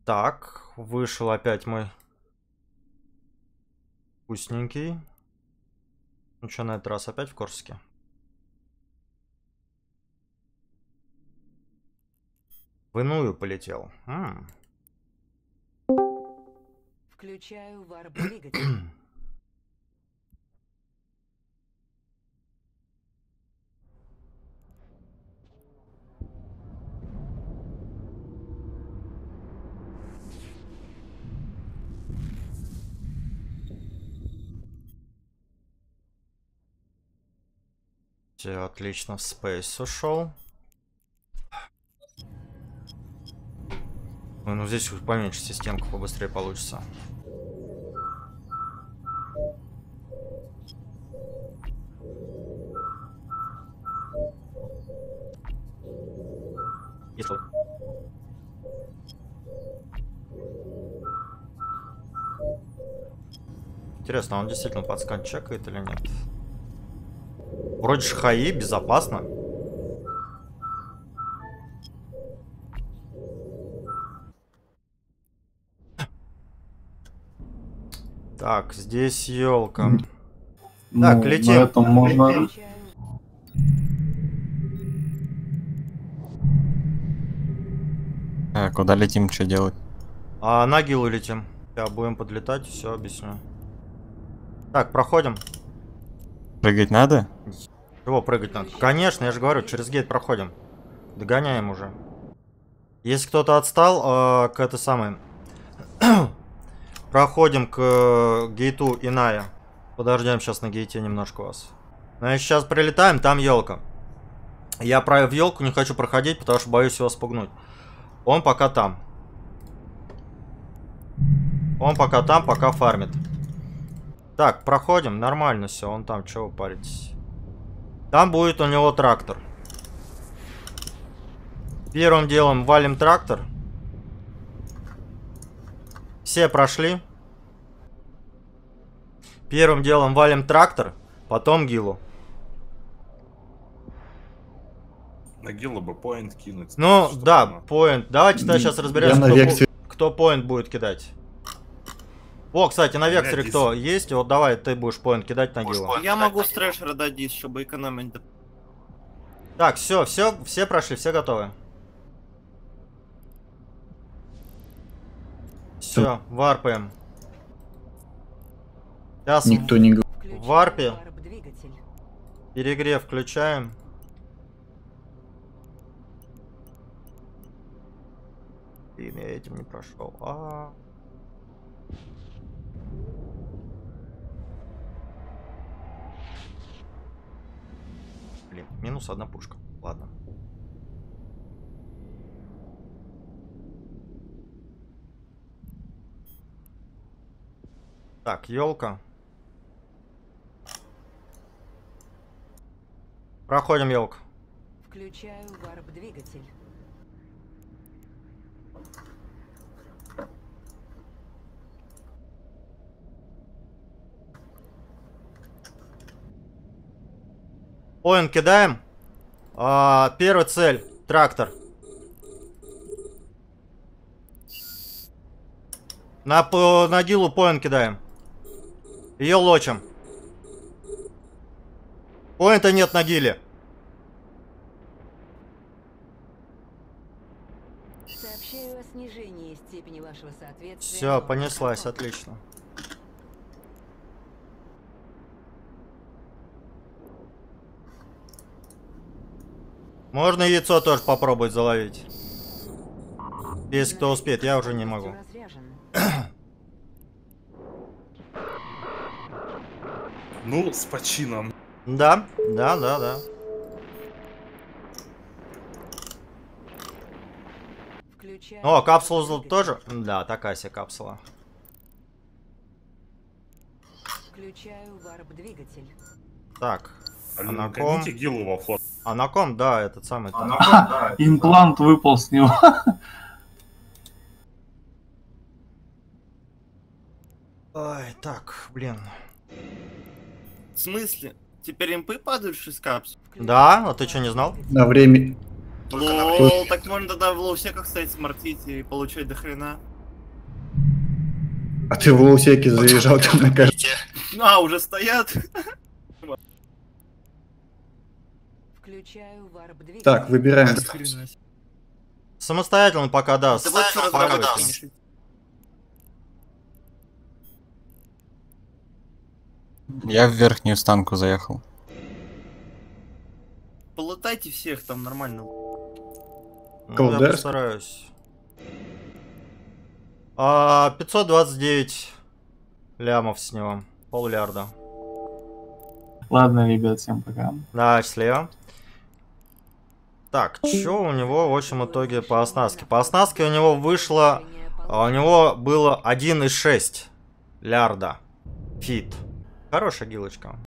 Так, вышел опять мой вкусненький. Ну что, на этот раз опять в Корсике? В иную полетел. Включаю варп-двигатель. Все, отлично, в Space ушел. Ой, ну здесь поменьше системка, побыстрее получится. Если... Интересно, он действительно подскан чекает или нет? Вроде же ХАИ, безопасно. Так, здесь елка. Ну, Так, летим. На этом можно... Куда летим, что делать? На Гилу летим. Сейчас будем подлетать, все объясню. Так, проходим. Прыгать надо? Чего прыгать надо? Конечно, я же говорю, через гейт проходим. Догоняем уже. Если кто-то отстал, к этой самой... Проходим к гейту Иная. Подождем сейчас на гейте немножко вас. Но если сейчас прилетаем, там елка. Я в елку не хочу проходить, потому что боюсь его спугнуть. Он пока там. Он пока там, пока фармит. Так, проходим, нормально все. Он там, чего вы паритесь? Там будет у него трактор. Первым делом валим трактор. Все прошли. Первым делом валим трактор, потом Гилу. На Гилу бы поинт кинуть. Ну, да, поинт. Давайте тогда сейчас разберемся, кто поинт будет кидать. О, кстати, на векторе кто есть? Вот давай, ты будешь поинт кидать на Гилу. Я могу с трэшера дадить, чтобы экономить. Так, все прошли, все готовы. Все, варпаем. Сейчас Никто не говорит. в варпе. Перегрев включаем. Блин, я этим не прошел. Блин, минус одна пушка. Ладно. Так, елка. Проходим елку. Включаю варп-двигатель. Поинт кидаем. Первая цель. Трактор. На Гилу поинт кидаем. Ее лочим. Поинта нет на Гиле. Сообщаю о снижении степени вашего соответствия. Все, понеслась, отлично. Можно яйцо тоже попробовать заловить. Если кто успеет, я уже не могу. Ну, с почином. Да. О, капсула тоже? Да, такая себе капсула. Включаю варп-двигатель. Так. Гоните Гилу во флот. А на ком, да, этот самый. Имплант выпал с него. Ой, так, блин. В смысле? Теперь импы падают в 6 капсул? Да? А ты что, не знал? На время... Лол, так можно тогда в лоусеках стоять, смартить и получать до хрена. А ты в лоусеке заезжал там на карте. А, уже стоят? Включаю варп-двигатель. Так, выбираем. Самостоятельно пока, да. Ты вот что разработать. Я в верхнюю станку заехал. Полутайте всех, там нормально. Ну, я Колдерск? постараюсь. 529 лямов с него. Поллярда. Ладно, ребят, всем пока. Да, счастливо. Так, что у него в общем итоге по оснастке? По оснастке у него вышло... У него было 1,6 лярда. Фит. Хорошая гилочка.